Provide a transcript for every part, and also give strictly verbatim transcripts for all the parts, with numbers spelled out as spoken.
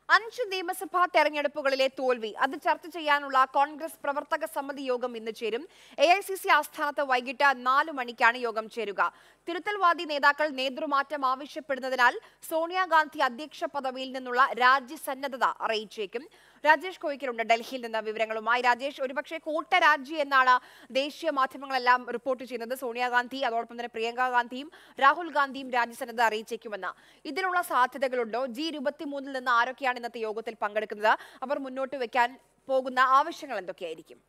അഞ്ച് നിയമസഭാ തെരഞ്ഞെടുപ്പുകളിലെ തോൽവി അത് ചർച്ച ചെയ്യാനുള്ള കോൺഗ്രസ് പ്രവർത്തക സമിതി യോഗം ഇന്ന് ചേരും. എ ഐ സി സി ആസ്ഥാനത്ത് വൈകിട്ട് നാലു മണിക്കാണ് യോഗം ചേരുക. തിരുത്തൽവാദി നേതാക്കൾ നേതൃമാറ്റം ആവശ്യപ്പെടുന്നതിനാൽ സോണിയാഗാന്ധി അധ്യക്ഷ പദവിയിൽ നിന്നുള്ള രാജ്യസന്നദ്ധത അറിയിച്ചേക്കും. രാജേഷ് കോയിക്കലുണ്ട് ഡൽഹിയിൽ നിന്ന് വിവരങ്ങളുമായി. രാജേഷ്, ഒരുപക്ഷെ കൂട്ടരാജി എന്നാണ് ദേശീയ മാധ്യമങ്ങളെല്ലാം റിപ്പോർട്ട് ചെയ്യുന്നത്. സോണിയാഗാന്ധി അതോടൊപ്പം തന്നെ പ്രിയങ്ക ഗാന്ധിയും രാഹുൽ ഗാന്ധിയും രാജ്യസന്നദ്ധ അറിയിച്ചേക്കുമെന്ന്. ഇതിനുള്ള സാധ്യതകളുണ്ടോ? ജി ഇരുപത്തിമൂന്നിൽ നിന്ന് ആരൊക്കെയാണ് ഇന്നത്തെ യോഗത്തിൽ പങ്കെടുക്കുന്നത്? അവർ മുന്നോട്ട് വെക്കാൻ പോകുന്ന ആവശ്യങ്ങൾ എന്തൊക്കെയായിരിക്കും?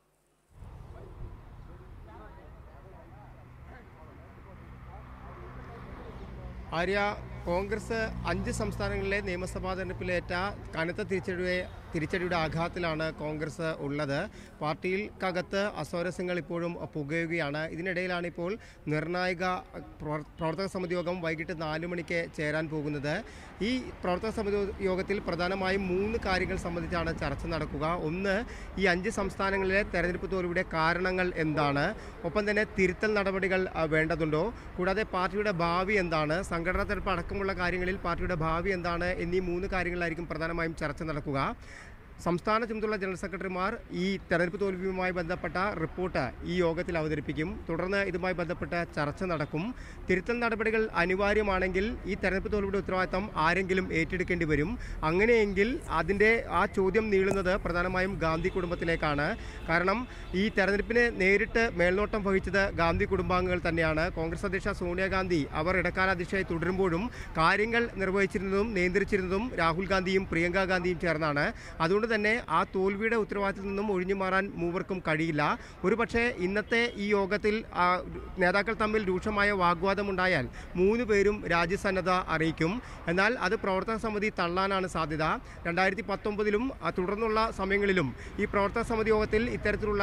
ആര്യ, കോൺഗ്രസ് അഞ്ച് സംസ്ഥാനങ്ങളിലെ നിയമസഭാ തെരഞ്ഞെടുപ്പിലേറ്റ കനത്ത തിരിച്ചടി തിരിച്ചടിയുടെ ആഘാതത്തിലാണ് കോൺഗ്രസ് ഉള്ളത്. പാർട്ടിയിൽക്കകത്ത് അസ്വാരസ്യങ്ങൾ ഇപ്പോഴും പുകയുകയാണ്. ഇതിനിടയിലാണ് ഇപ്പോൾ നിർണായക പ്രവർത്തക സമിതി യോഗം വൈകിട്ട് നാല് മണിക്ക് ചേരാൻ പോകുന്നത്. ഈ പ്രവർത്തക സമിതി യോഗത്തിൽ പ്രധാനമായും മൂന്ന് കാര്യങ്ങൾ സംബന്ധിച്ചാണ് ചർച്ച നടക്കുക. ഒന്ന്, ഈ അഞ്ച് സംസ്ഥാനങ്ങളിലെ തെരഞ്ഞെടുപ്പ് തോൽവിയുടെ കാരണങ്ങൾ എന്താണ്, ഒപ്പം തന്നെ തിരുത്തൽ നടപടികൾ വേണ്ടതുണ്ടോ, കൂടാതെ പാർട്ടിയുടെ ഭാവി എന്താണ്, സംഘടനാ തെരഞ്ഞെടുപ്പ് അടക്കമുള്ള കാര്യങ്ങളിൽ പാർട്ടിയുടെ ഭാവി എന്താണ് എന്നീ മൂന്ന് കാര്യങ്ങളിലായിരിക്കും പ്രധാനമായും ചർച്ച നടക്കുക. സംസ്ഥാന ചുമതല ജനറൽ സെക്രട്ടറിമാർ ഈ തെരഞ്ഞെടുപ്പ് തോൽവിയുമായി ബന്ധപ്പെട്ട റിപ്പോർട്ട് ഈ യോഗത്തിൽ അവതരിപ്പിക്കും. തുടർന്ന് ഇതുമായി ബന്ധപ്പെട്ട ചർച്ച നടക്കും. തിരുത്തൽ നടപടികൾ അനിവാര്യമാണെങ്കിൽ ഈ തെരഞ്ഞെടുപ്പ് തോൽവിയുടെ ഉത്തരവാദിത്തം ആരെങ്കിലും ഏറ്റെടുക്കേണ്ടി വരും. അങ്ങനെയെങ്കിൽ അതിൻ്റെ ആ ചോദ്യം നീളുന്നത് പ്രധാനമായും ഗാന്ധി കുടുംബത്തിലേക്കാണ്. കാരണം ഈ തെരഞ്ഞെടുപ്പിന് നേരിട്ട് മേൽനോട്ടം വഹിച്ചത് ഗാന്ധി കുടുംബാംഗങ്ങൾ തന്നെയാണ്. കോൺഗ്രസ് അധ്യക്ഷ സോണിയാഗാന്ധി അവർ ഇടക്കാല അധ്യക്ഷയായി തുടരുമ്പോഴും കാര്യങ്ങൾ നിർവഹിച്ചിരുന്നതും നിയന്ത്രിച്ചിരുന്നതും രാഹുൽ ഗാന്ധിയും പ്രിയങ്ക ഗാന്ധിയും ചേർന്നാണ്. അതുകൊണ്ട് തന്നെ ആ തോൽവിയുടെ ഉത്തരവാദിത്തത്തിൽ നിന്നും ഒഴിഞ്ഞു മാറാൻ മൂവർക്കും കഴിയില്ല. ഒരുപക്ഷെ ഇന്നത്തെ ഈ യോഗത്തിൽ നേതാക്കൾ തമ്മിൽ രൂക്ഷമായ വാഗ്വാദമുണ്ടായാൽ മൂന്ന് പേരും രാജ്യസന്നദ്ധ അറിയിക്കും. എന്നാൽ അത് പ്രവർത്തക സമിതി തള്ളാനാണ് സാധ്യത. രണ്ടായിരത്തി പത്തൊമ്പതിലും തുടർന്നുള്ള സമയങ്ങളിലും ഈ പ്രവർത്തക സമിതി യോഗത്തിൽ ഇത്തരത്തിലുള്ള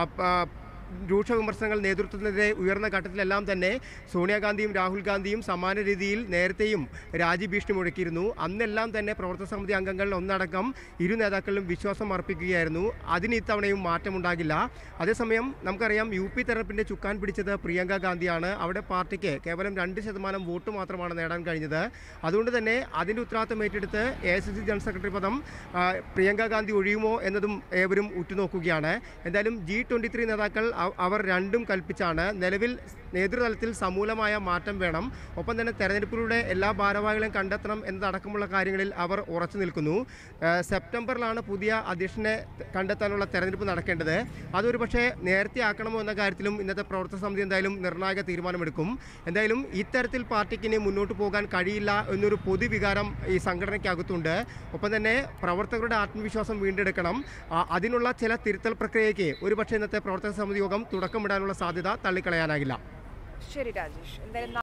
രൂക്ഷ വിമർശനങ്ങൾ നേതൃത്വത്തിനെതിരെ ഉയർന്ന ഘട്ടത്തിലെല്ലാം തന്നെ സോണിയാഗാന്ധിയും രാഹുൽ ഗാന്ധിയും സമാന രീതിയിൽ നേരത്തെയും രാജ്യഭീഷണി മുഴക്കിയിരുന്നു. അന്നെല്ലാം തന്നെ പ്രവർത്തക സമിതി അംഗങ്ങൾ ഒന്നടക്കം ഇരു നേതാക്കളിലും വിശ്വാസം അർപ്പിക്കുകയായിരുന്നു. അതിന് ഇത്തവണയും മാറ്റമുണ്ടാകില്ല. അതേസമയം നമുക്കറിയാം, യു പി തെരഞ്ഞെടുപ്പിൻ്റെ ചുക്കാൻ പിടിച്ചത് പ്രിയങ്ക ഗാന്ധിയാണ്. അവിടെ പാർട്ടിക്ക് കേവലം രണ്ട് ശതമാനം വോട്ട് മാത്രമാണ് നേടാൻ കഴിഞ്ഞത്. അതുകൊണ്ട് തന്നെ അതിൻ്റെ ഉത്തരവാദിത്തം ഏറ്റെടുത്ത് A I C C general secretary പദം പ്രിയങ്ക ഗാന്ധി ഒഴിയുമോ എന്നതും ഏവരും ഉറ്റുനോക്കുകയാണ്. എന്തായാലും ജി ട്വൻ്റി ത്രീ നേതാക്കൾ അവർ രണ്ടും കൽപ്പിച്ചാണ്. നിലവിൽ നേതൃതലത്തിൽ സമൂലമായ മാറ്റം വേണം, ഒപ്പം തന്നെ തെരഞ്ഞെടുപ്പിലൂടെ എല്ലാ ഭാരവാഹികളെയും കണ്ടെത്തണം എന്നതടക്കമുള്ള കാര്യങ്ങളിൽ അവർ ഉറച്ചു നിൽക്കുന്നു. സെപ്റ്റംബറിലാണ് പുതിയ അധ്യക്ഷനെ കണ്ടെത്താനുള്ള തെരഞ്ഞെടുപ്പ് നടക്കേണ്ടത്. അതൊരു പക്ഷേ നേരത്തെ ആക്കണമോ എന്ന കാര്യത്തിലും ഇന്നത്തെ പ്രവർത്തക സമിതി എന്തായാലും നിർണായക തീരുമാനമെടുക്കും. എന്തായാലും ഇത്തരത്തിൽ പാർട്ടിക്ക് ഇനി മുന്നോട്ട് പോകാൻ കഴിയില്ല എന്നൊരു പൊതുവികാരം ഈ സംഘടനയ്ക്കകത്തുണ്ട്. ഒപ്പം തന്നെ പ്രവർത്തകരുടെ ആത്മവിശ്വാസം വീണ്ടെടുക്കണം. അതിനുള്ള ചില തിരുത്തൽ പ്രക്രിയയ്ക്ക് ഒരുപക്ഷെ ഇന്നത്തെ പ്രവർത്തക സമിതി യോഗം തുടക്കമിടാനുള്ള സാധ്യത തള്ളിക്കളയാനാകില്ല. ശരി രാജേഷ്. എന്തായാലും